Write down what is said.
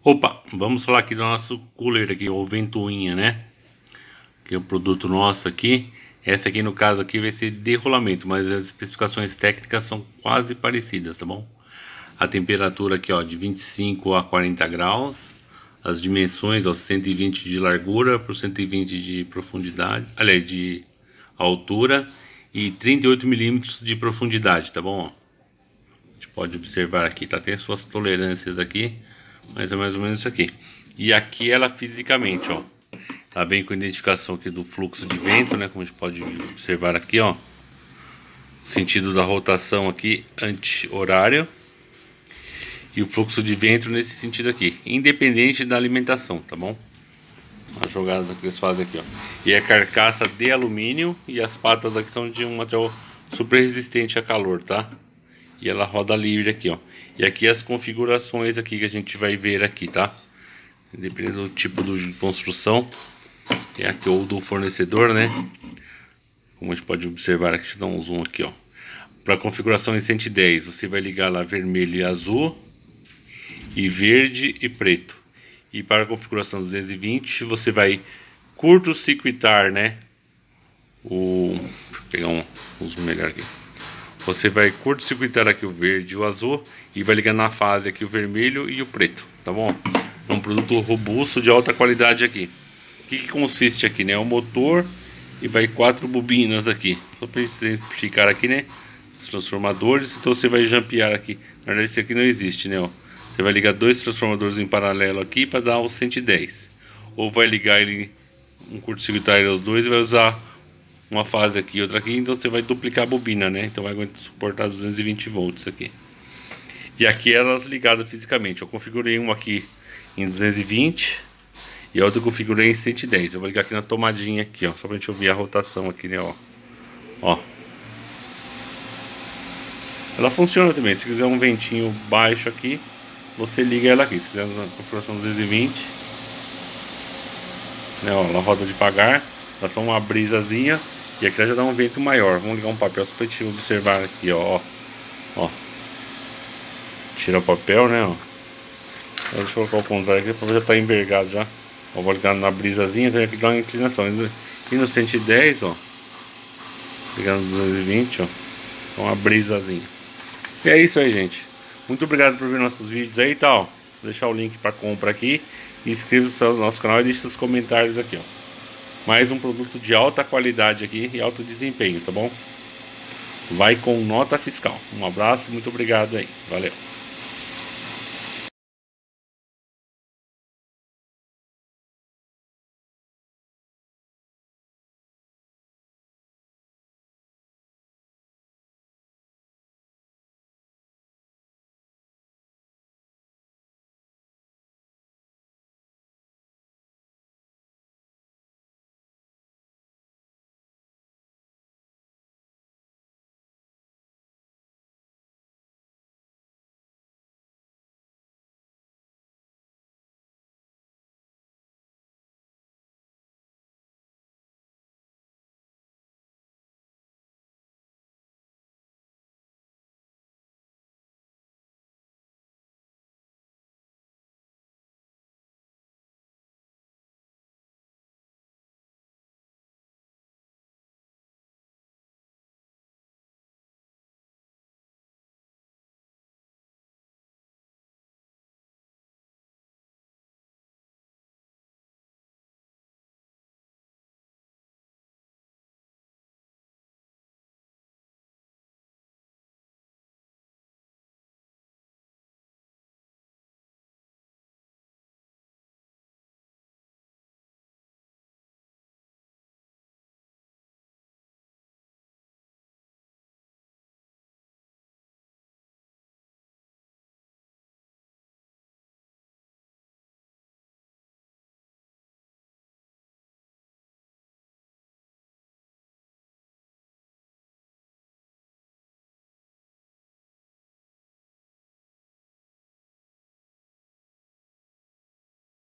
Opa, vamos falar aqui do nosso cooler aqui, o Ventoinha, né? Que é o produto nosso aqui. Essa aqui no caso aqui vai ser de rolamento, mas as especificações técnicas são quase parecidas, tá bom? A temperatura aqui, ó, de 25 a 40 graus. As dimensões, ó, 120 de largura por 120 de profundidade, aliás, de altura e 38 milímetros de profundidade, tá bom? Ó, a gente pode observar aqui, tá? Tem as suas tolerâncias aqui, mas é mais ou menos isso aqui. E aqui ela fisicamente, ó, tá bem com a identificação aqui do fluxo de vento, né? Como a gente pode observar aqui, ó, o sentido da rotação aqui anti-horário e o fluxo de vento nesse sentido aqui, independente da alimentação, tá bom? A jogada que eles fazem aqui, ó. E a carcaça de alumínio e as patas aqui são de um material super resistente a calor, tá? E ela roda livre aqui, ó. E aqui as configurações aqui que a gente vai ver aqui, tá? Dependendo do tipo de construção. É aqui ou do fornecedor, né? Como a gente pode observar aqui, deixa eu dar um zoom aqui, ó. Para configuração em 110, você vai ligar lá vermelho e azul, e verde e preto. E para a configuração 220, você vai curto-circuitar, né? Deixa eu pegar um zoom melhor aqui. Você vai curto-circuitar aqui o verde e o azul e vai ligar na fase aqui o vermelho e o preto, tá bom? É um produto robusto de alta qualidade aqui. O que consiste aqui, né? É um motor e vai 4 bobinas aqui. Só para exemplificar aqui, né? Os transformadores. Então você vai jampear aqui. Na verdade, esse aqui não existe, né? Ó. Você vai ligar 2 transformadores em paralelo aqui para dar o 110. Ou vai ligar ele, um curto-circuitar os dois e vai usar uma fase aqui e outra aqui. Então você vai duplicar a bobina, né? Então vai suportar 220 volts aqui. E aqui elas ligadas fisicamente. Eu configurei uma aqui em 220 e a outra eu configurei em 110. Eu vou ligar aqui na tomadinha aqui, ó, só pra gente ouvir a rotação aqui, né, ó. Ela funciona também. Se quiser um ventinho baixo aqui, você liga ela aqui. Se quiser na configuração 220, né, ó, ela roda devagar, dá só uma brisazinha e aqui ela já dá um vento maior. Vamos ligar um papel só pra gente observar aqui, ó. Tira o papel, né, ó. Deixa eu colocar o contrário aqui, porque já tá envergado já. Ó, vou ligar na brisazinha, tem que dar uma inclinação. E no 110, ó, ligando no 220, ó, uma brisazinha. E é isso aí, gente. Muito obrigado por ver nossos vídeos aí e tal. Vou deixar o link para compra aqui. E inscreva-se no nosso canal e deixe seus comentários aqui, ó. Mais um produto de alta qualidade aqui e alto desempenho, tá bom? Vai com nota fiscal. Um abraço e muito obrigado aí. Valeu.